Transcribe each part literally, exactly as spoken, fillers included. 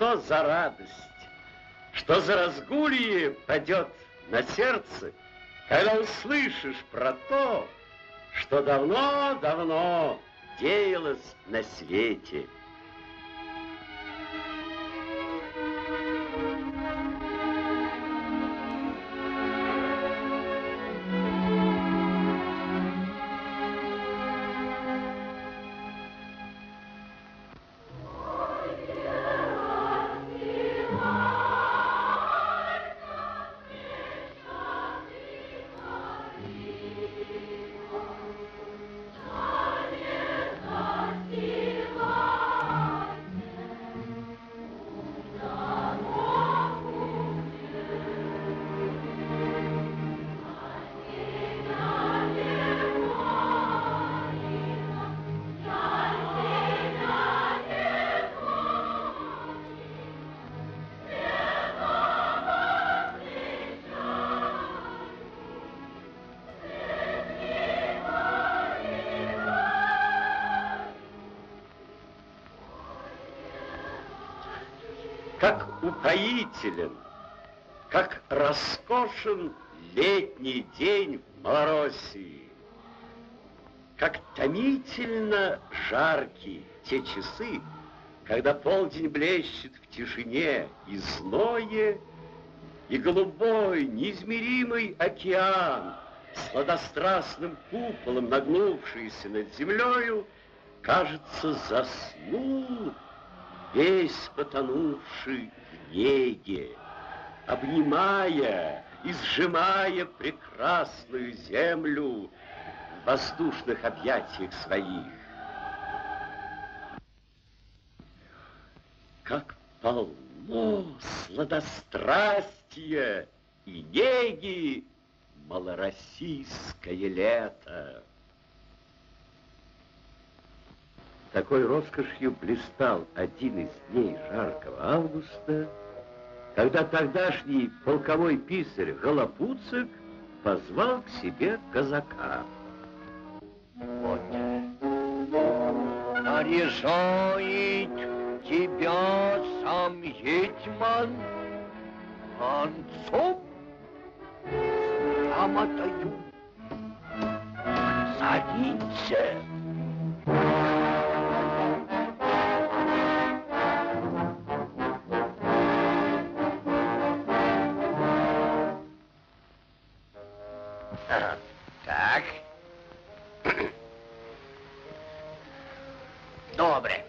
что за радость, что за разгулье падет на сердце, когда услышишь про то, что давно-давно деялось на свете. Как упоителен, как роскошен летний день в Малороссии, как томительно жарки те часы, когда полдень блещет в тишине и зное, и голубой, неизмеримый океан, сладострастным куполом нагнувшийся над землею, кажется, заснул, весь потонувший в неге, обнимая и сжимая прекрасную землю в воздушных объятиях своих. Как полно сладострастия и неги малороссийское лето. Такой роскошью блистал один из дней жаркого августа, когда тогдашний полковой писарь Голопуцик позвал к себе казака. Вот, наряжает тебя сам гетьман концом грамотою царице. Так. Добре.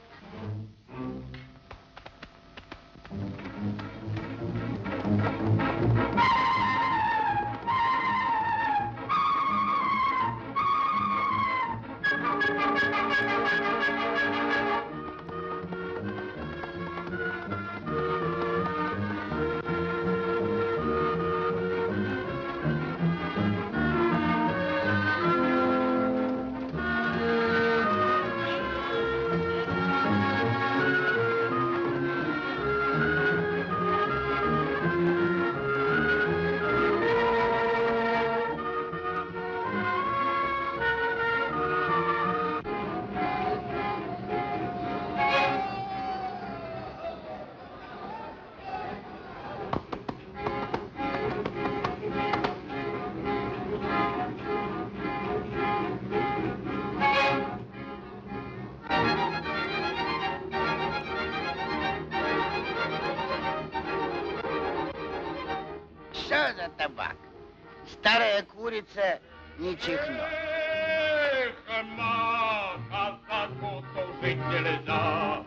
Что за табак? Старая курица не чихнет. Эх, ма, казаку служить нельзя.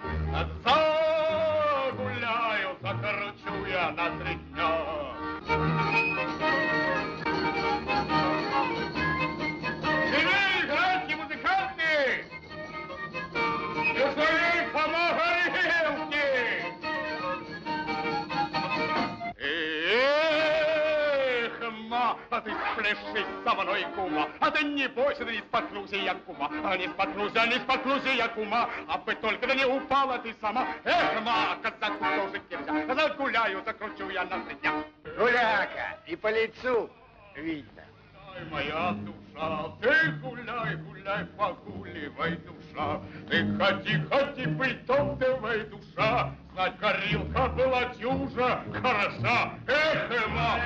Загуляю, закручу я на три дня. Живей, градские музыканты! Живей, Фома Горелки! А ты спляшись со мной, кума, а ты не бойся, да не споткнулся я, кума, а не споткнулся, не споткнулся я, кума, а бы только да не упала ты сама. Эх, ма, казаку тоже нельзя, загуляю, закручу я на три дня. Гуляка, и по лицу видно. Ай, моя душа, ты гуляй, гуляй, погуливай, душа, ты ходи, ходи, притоптывай, душа, знать, горилка была дюжа хороша. Эх, Эма!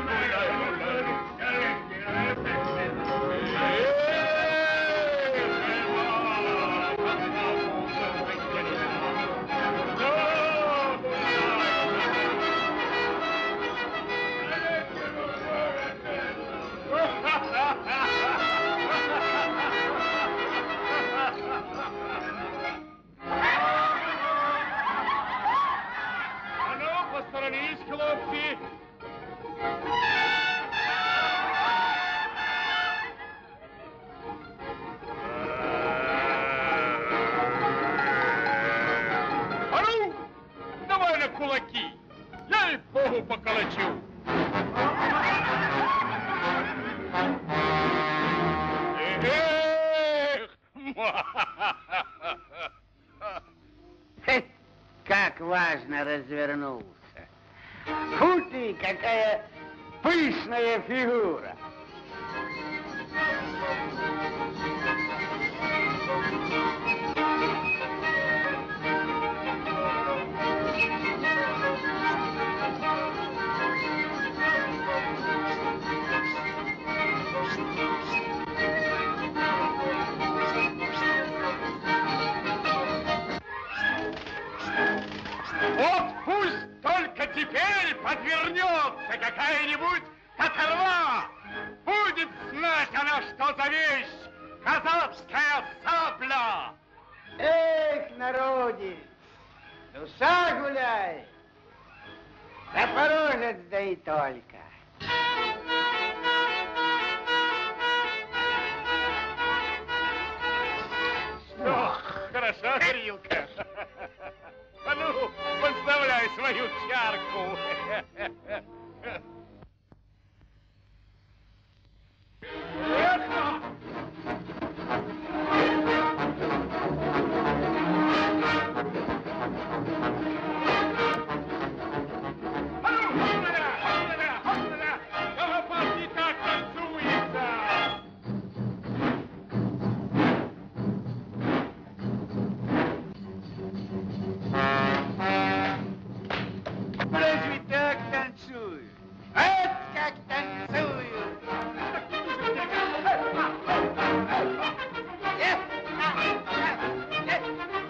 Посторонись, хлопцы! А ну, давай на кулаки! Я и богу поколочу! Эх! Как важно развернулся. Фу ты, какая пышная фигура! Вот пусть только теперь подвернется какая-нибудь каторва. Будет знать она, что за вещь казацкая сабля. Эх, народец, душа гуляет, Запорожец да и только. Ох, хороша горилка. А ну, подставляй свою чарку. Разве так танцуют? Вот как танцуют! Эх, а, а, эх.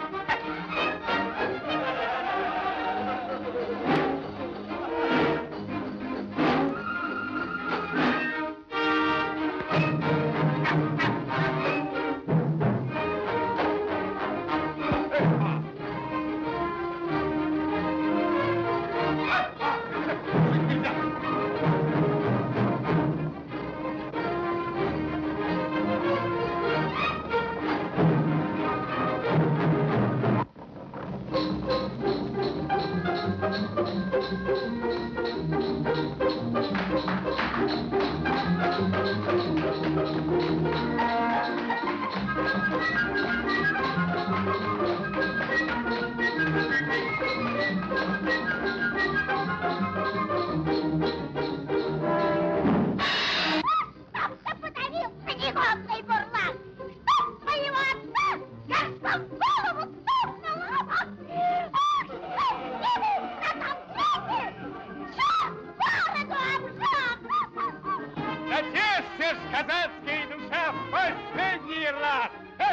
Начистишь, казацкая душа, в последний раз!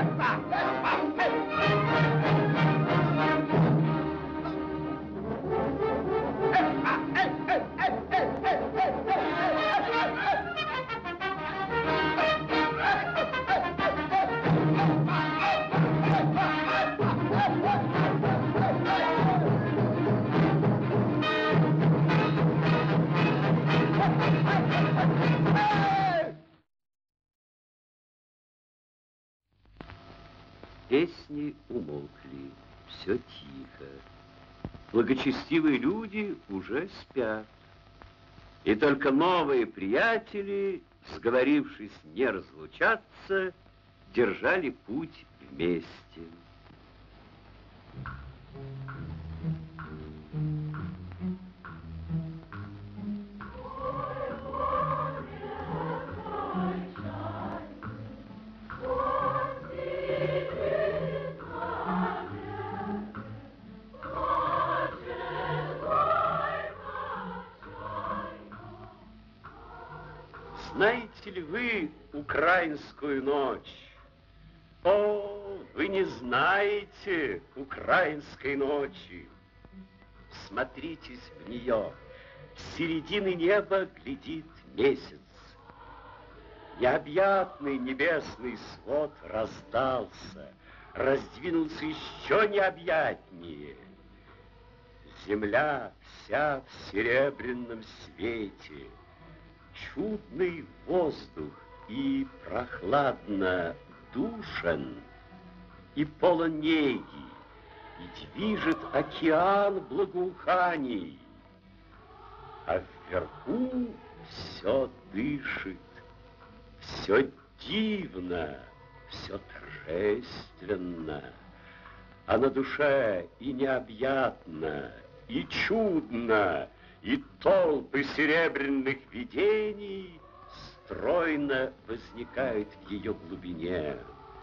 Песни умолкли, все тихо. Благочестивые люди уже спят. И только новые приятели, сговорившись не разлучаться, держали путь вместе. знаете ли вы украинскую ночь? О, вы не знаете украинской ночи. Смотритесь в нее. С середины неба глядит месяц. Необъятный небесный свод раздался, раздвинулся еще необъятнее. Земля вся в серебряном свете, чудный воздух и прохладно душен, и полон неги, и движет океан благоуханий, а вверху все дышит, все дивно, все торжественно, а на душе и необъятно, и чудно, и толпы серебряных видений стройно возникают в ее глубине.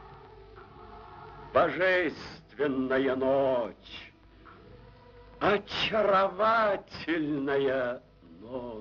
Божественная ночь, очаровательная ночь.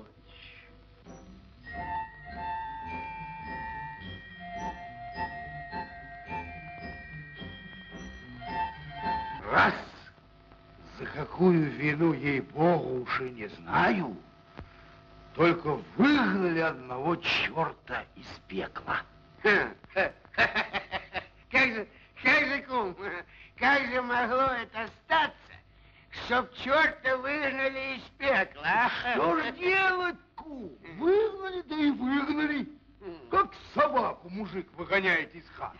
Раз, за какую вину, ей-богу, уж и не знаю, только выгнали одного черта из пекла. Как же, как же, кум, как же могло это статься, чтоб черта выгнали из пекла, а? Что ж делать, кум? Выгнали, да и выгнали. Как собаку мужик выгоняет из хаты.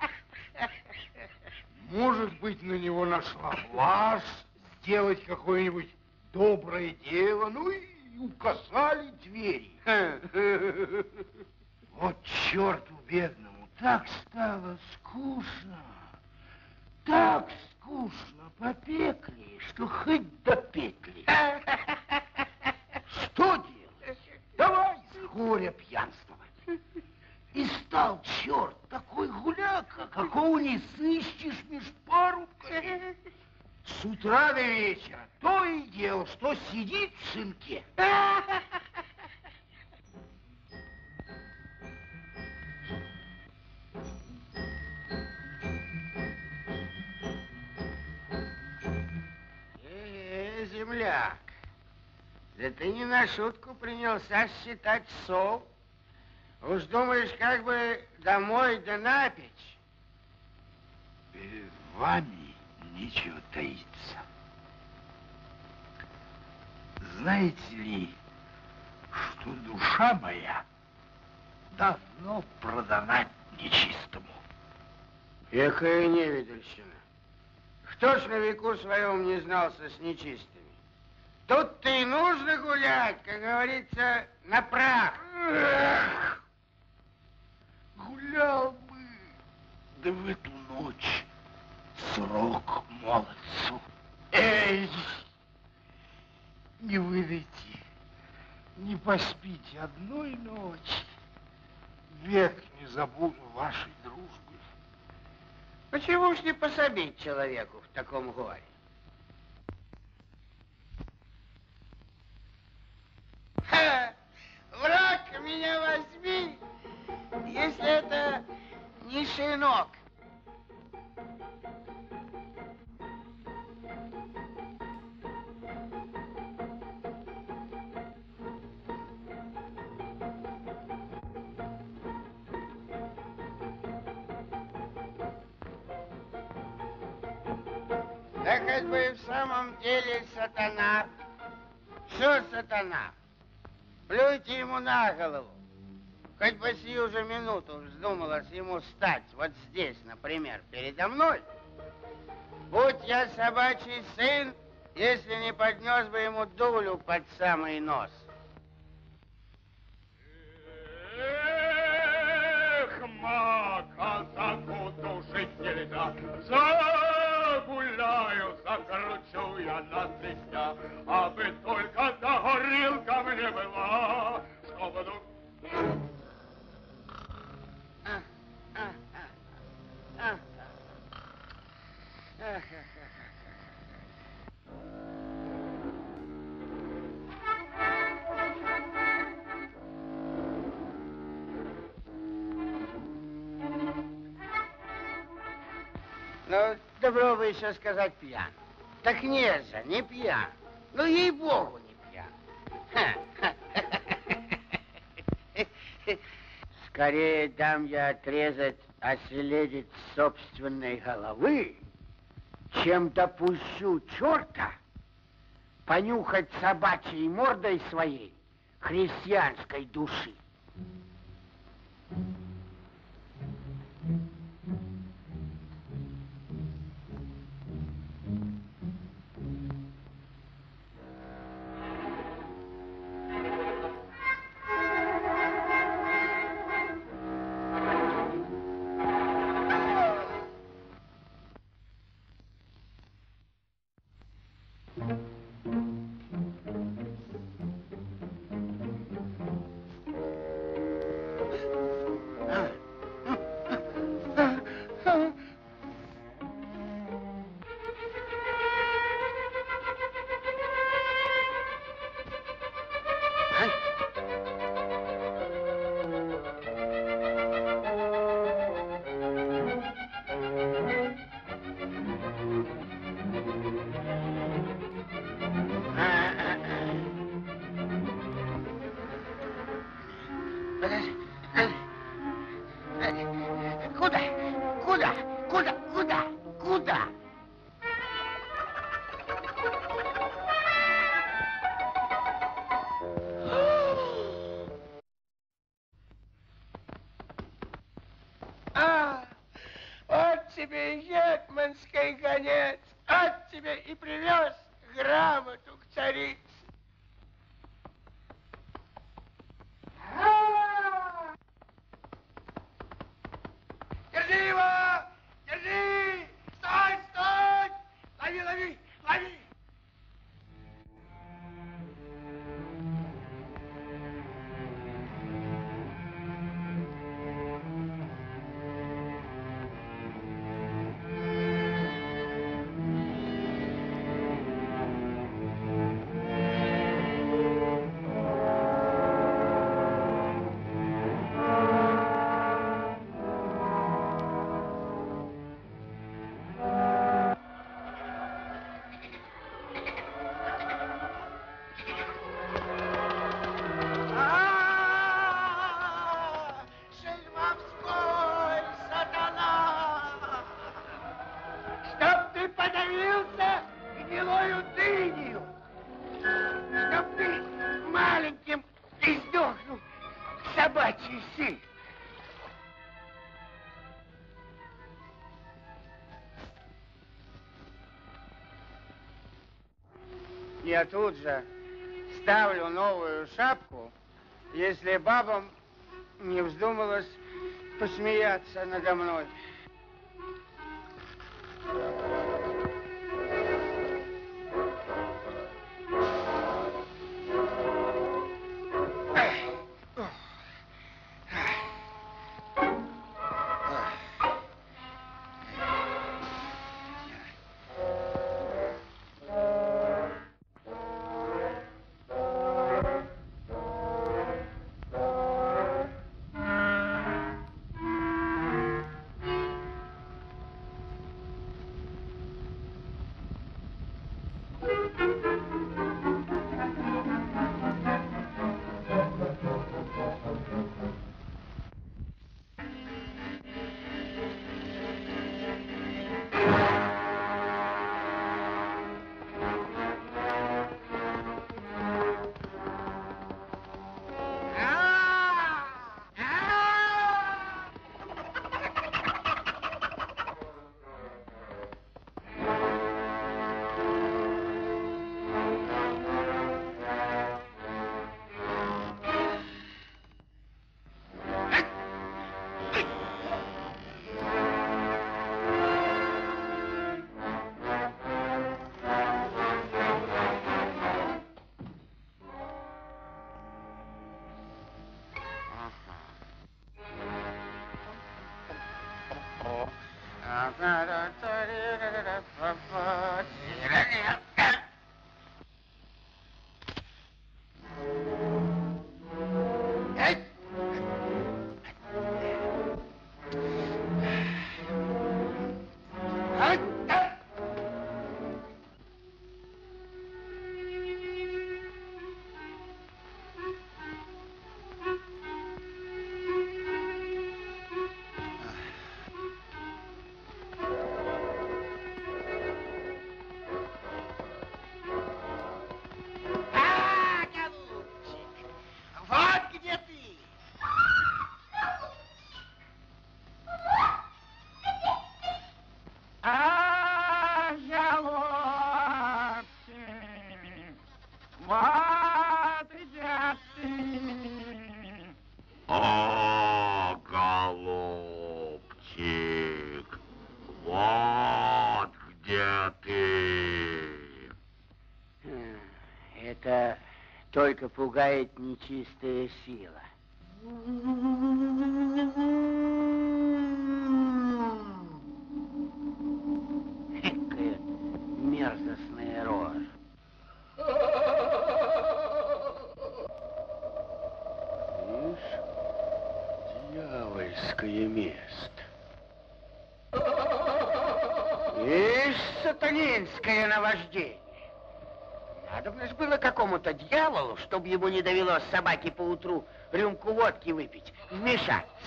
Может быть, на него нашла блажь сделать какое-нибудь доброе дело, ну и указали двери. Вот черту бедному так стало скучно, так скучно по пекле, что хоть до петли. Что делать? Давай с горя пьянствовать. И стал черт такой гуляка, какого не сыщешь меж парубками. С утра до вечера то и дело, что сидит в шинке. Э, земляк, да ты не на шутку принялся считать сов. Уж думаешь, как бы домой да напечь? Перед вами нечего таиться. Знаете ли, что душа моя давно продана нечистому? Экая невидальщина. Кто ж на веку своем не знался с нечистыми? Тут-то и нужно гулять, как говорится, на прах. Эх, гулял бы, да в эту ночь срок молодцу. Эй, не выдайте, не поспите одной ночи, век не забуду вашей дружбы. Почему ж не пособить человеку в таком горе? Ха! Враг меня возьми, если это не шинок. Да хоть бы и в самом деле сатана. Что сатана? Плюйте ему на голову. Хоть бы сию же минуту вздумалось ему стать вот здесь, например, передо мной. Будь я собачий сын, если не поднес бы ему дулю под самый нос. Эх, мака, закутушить нельзя. Загуляю, закручу я на трясня, а бы только за горилка мне была, чтобы... А, а, а, а. Ах, ах, ах. Ну, добро бы еще сказать пьян. Так нет же, не пьян. Ну, ей-богу, не пьян. Скорее дам я отрезать оселедец собственной головы, чем допущу черта понюхать собачьей мордой своей христианской души. Куда? Куда? Куда? Куда? Куда? А, вот тебе и гетманский гонец, от тебе и привез грамоту к царице. Держи его! Держи! Стой, стой! Лови, лови, лови! Я тут же ставлю новую шапку, если бабам не вздумалось посмеяться надо мной. Это только пугает нечистая сила. Какая мерзостная рожа. Видишь, дьявольское место. Ишь, сатанинское наваждение. Надобно ж было какому-то дьяволу, чтобы ему не довелось собаке поутру рюмку водки выпить, вмешаться.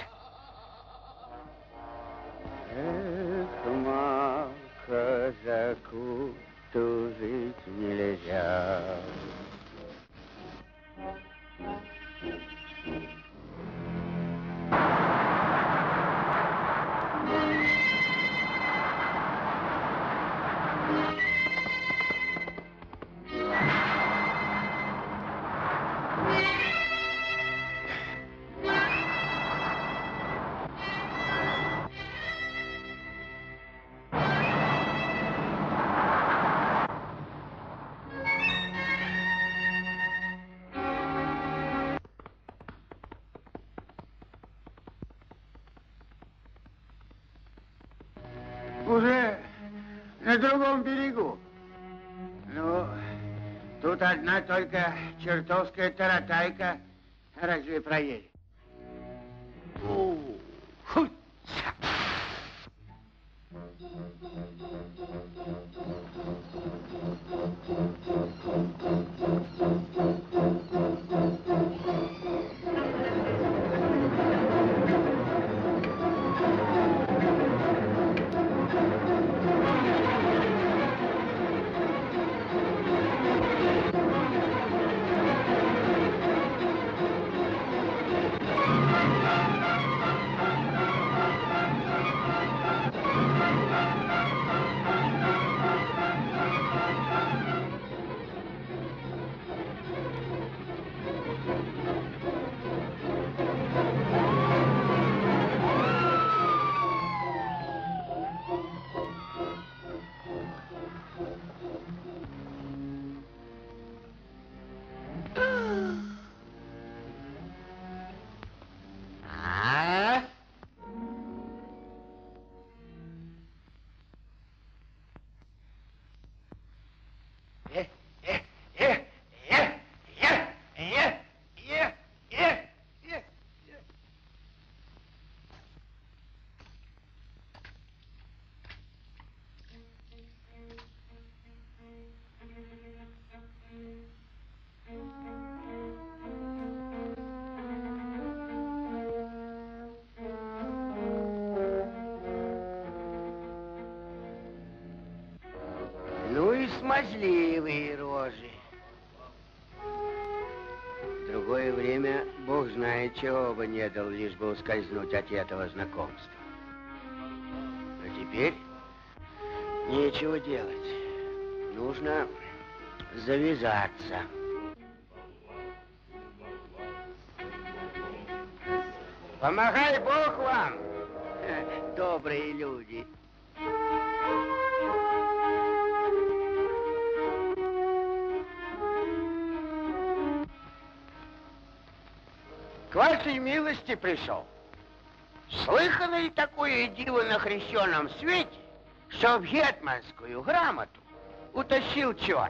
Эх, мака, казаку тужить нельзя. Уже на другом берегу. Ну, тут одна только чертовская таратайка разве проедет. О, ху, ца. Смазливые рожи. В другое время Бог знает, чего бы не дал, лишь бы ускользнуть от этого знакомства. А теперь нечего делать. Нужно завязаться. Помогай Бог вам, добрые люди. К вашей милости пришел. Слыхано ли такое диво на хрещеном свете, что в гетманскую грамоту утащил черт?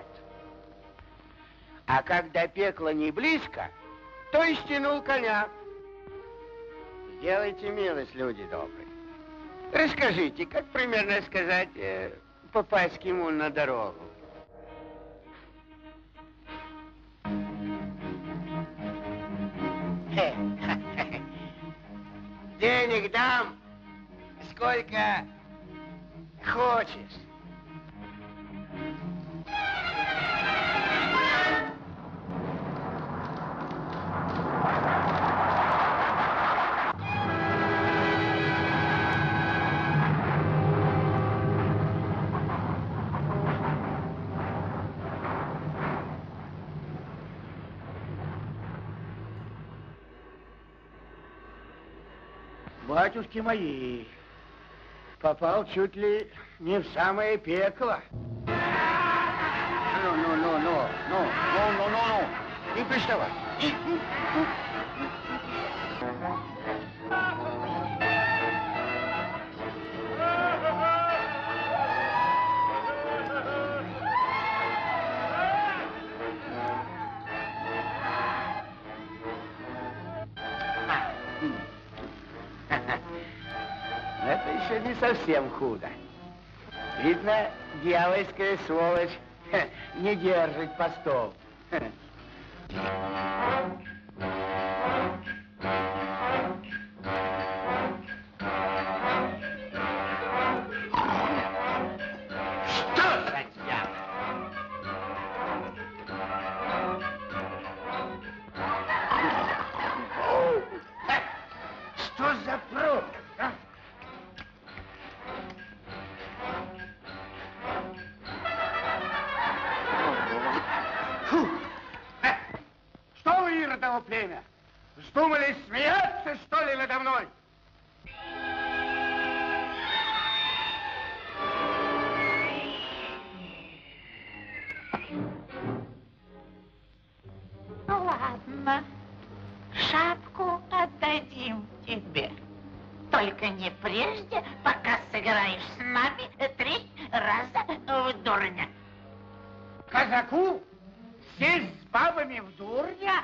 А когда пекло не близко, то и стянул коня. Сделайте милость, люди добрые. Расскажите, как примерно сказать, э, попасть к ему на дорогу. Денег дам, сколько хочешь. Батюшки мои, попал чуть ли не в самое пекло. Ну, ну, ну, ну, ну, ну, ну, приставай. Это еще не совсем худо. Видно, дьявольская сволочь не держит постов. Что за дьявол? Что за пруд, а? Фу! Э, Что вы, иродово племя? Вздумали смеяться, что ли, надо мной? Ну ладно, шапку отдадим тебе. Только не прежде, пока сыграешь с нами три раза в дурня. Казаку? Сесть с бабами в дурня?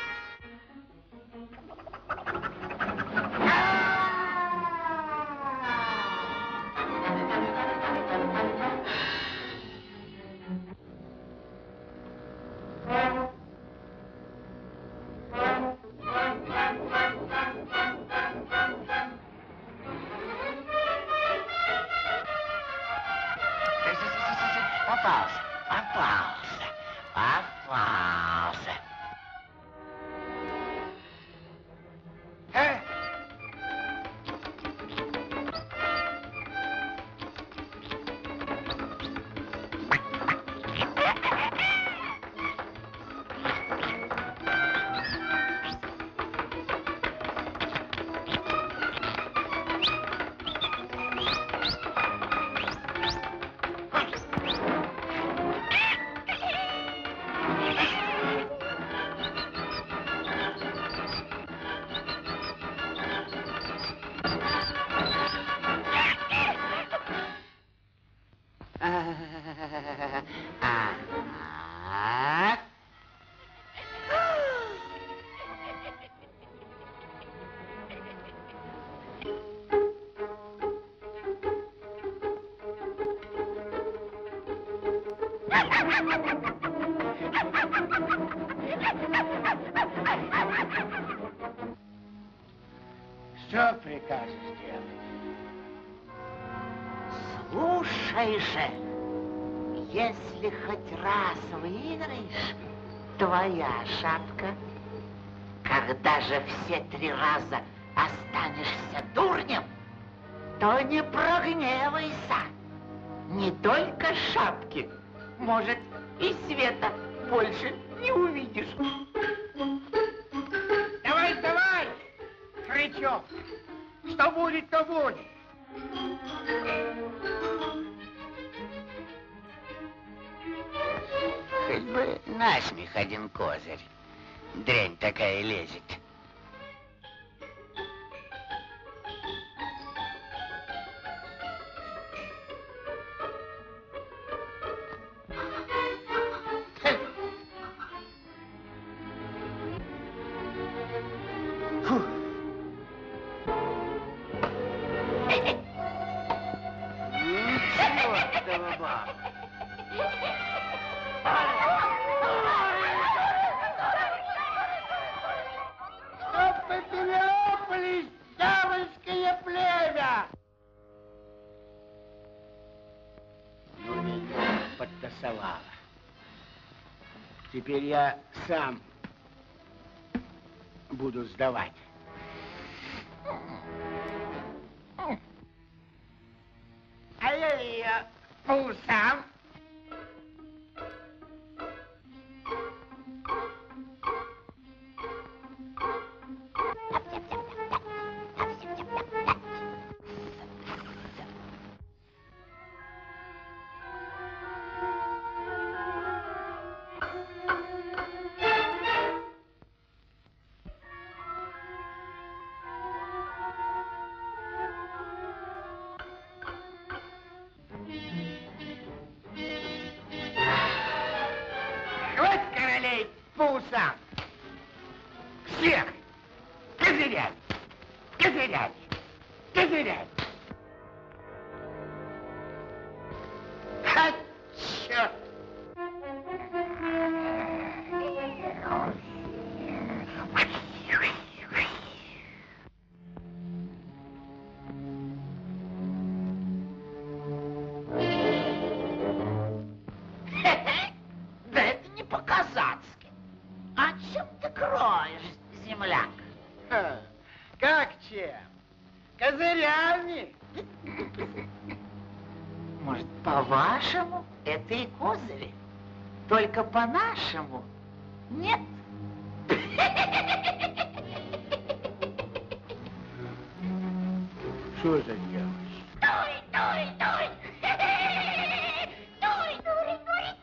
Попался, попался, попался. Э? А? Что прикажешь делать? Слушай же, если хоть раз выиграешь, твоя шапка, когда же все три раза останешься дурнем, то не прогневайся. Не только шапки, может, и света больше не увидишь. Давай, давай, Хрычев, что будет, то будет. Хоть бы насмех один козырь. Дрянь такая лезет. Фу. Ничего, голуба. Чтоб потеряпались, дьявольское племя! Ну, меня подтасовала. Теперь я сам буду сдавать. А я ее по усам. по усам. Всех козырять, козырять, козырять. А, черт! Да это не по-казацки. О чем ты кроешь, земляк? Ха, как чем? Козырями? Может, по-вашему это и козыри? Только по-нашему нет? Что за дело? Дуй, дуй, дуй! Дуй, дуй,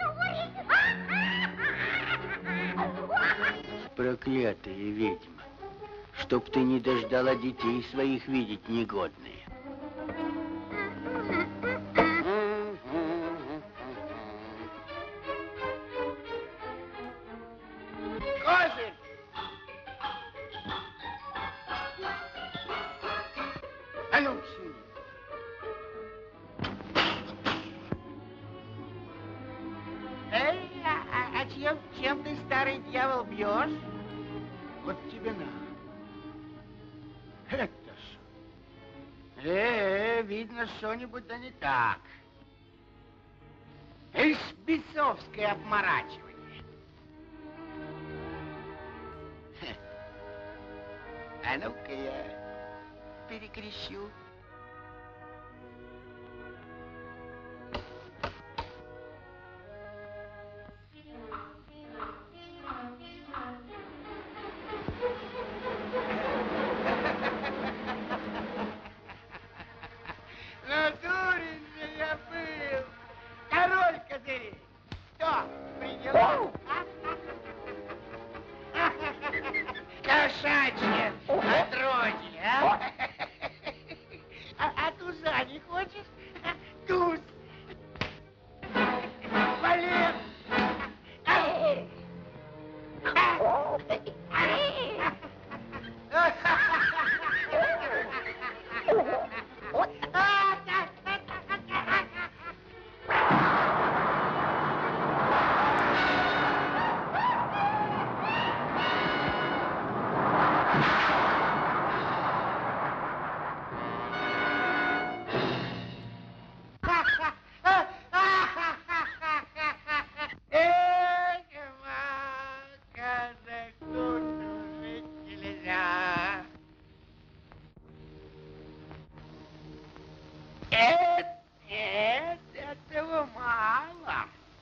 дуй, дуй! Проклятая ведьма, чтоб ты не дождала детей своих видеть негодные. Козырь! А ну, сюда. Эй, а, а, а чем, чем ты, старый дьявол, бьешь? Вот тебе на. Это ж. Э, видно, что-нибудь да не так. Ишь, бесовское обморачивание. Хе. А ну-ка я перекрещу. Ну, дурень же я был. Король козырей. Что, принял? Кошачье отродье, а? А, а туза не хочешь? Туз. Балет. Эх, мака, да тут жить нельзя. Нет, нет, этого мало.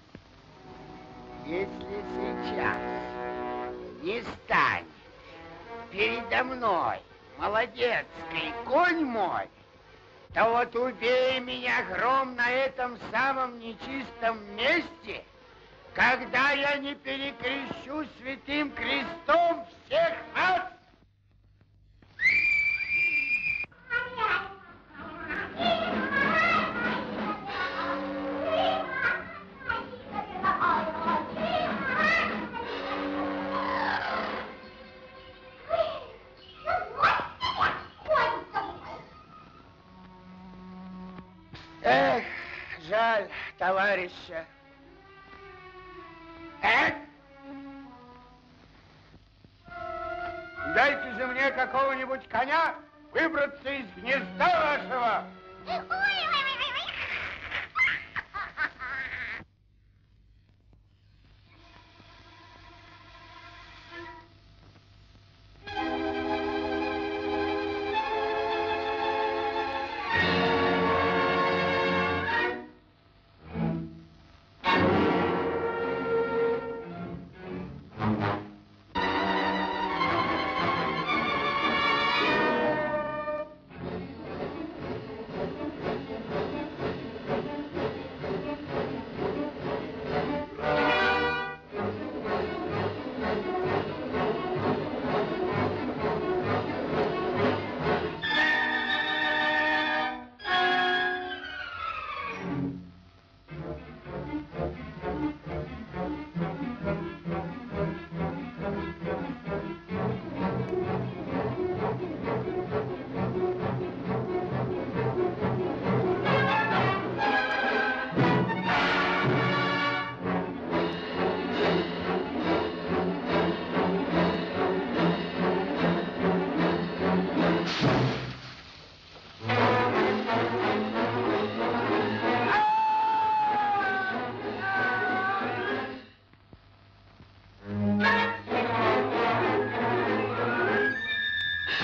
Если сейчас не станет передо мной молодецкий конь мой, то вот убей меня гром на этом самом нечистом месте, когда я не перекрещу святым крестом всех вас. Эх, жаль товарища. Эх! Дайте же мне какого-нибудь коня выбраться из гнезда вашего.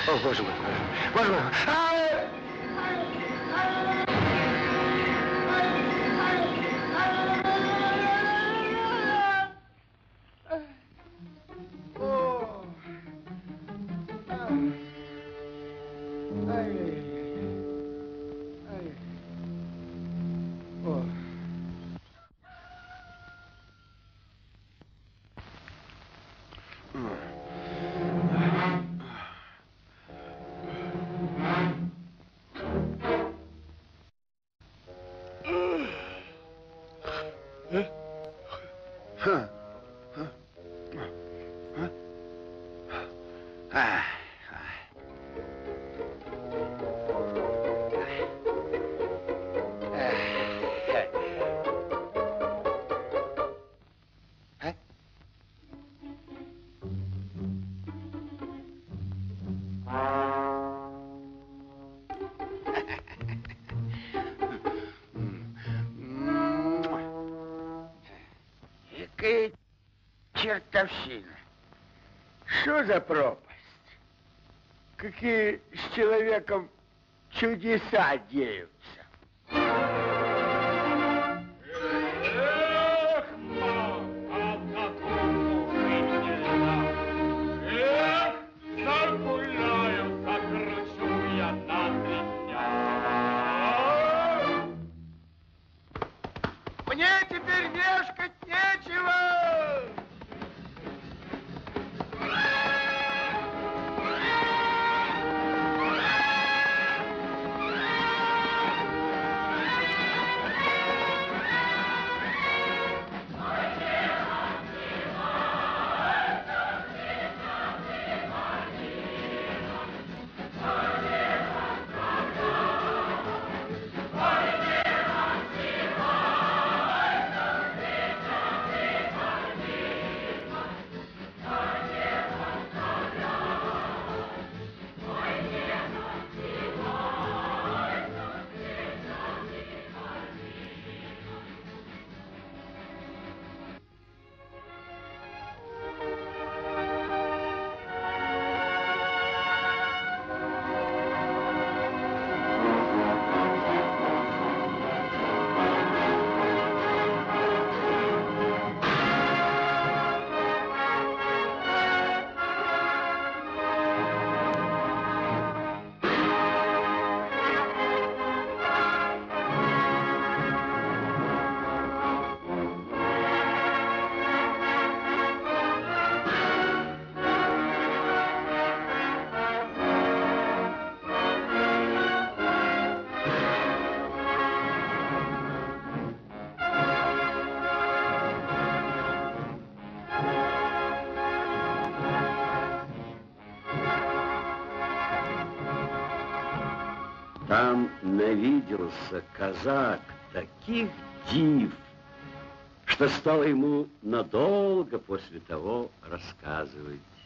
О, боже мой, боже мой. Ай! О! Ай! Ай! О! Какая чертовщина. Что за пропасть? Какие с человеком чудеса деются. Эх, мама, эх, загуляю, закручу я на три дня. Мне теперь вешкать нечего! Там навиделся казак таких див, что стало ему надолго после того рассказывать.